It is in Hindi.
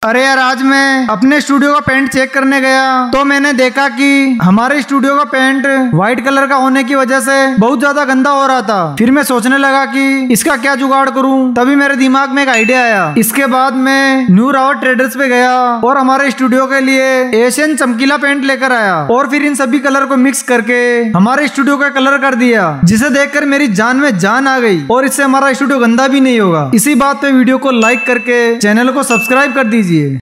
अरे यार, आज मैं अपने स्टूडियो का पेंट चेक करने गया तो मैंने देखा कि हमारे स्टूडियो का पेंट व्हाइट कलर का होने की वजह से बहुत ज्यादा गंदा हो रहा था। फिर मैं सोचने लगा कि इसका क्या जुगाड़ करूं। तभी मेरे दिमाग में एक आइडिया आया। इसके बाद मैं न्यू रावत ट्रेडर्स पे गया और हमारे स्टूडियो के लिए एशियन चमकीला पेंट लेकर आया और फिर इन सभी कलर को मिक्स करके हमारे स्टूडियो का कलर कर दिया, जिसे देखकर मेरी जान में जान आ गई और इससे हमारा स्टूडियो गंदा भी नहीं होगा। इसी बात पे वीडियो को लाइक करके चैनल को सब्सक्राइब कर दीजिए।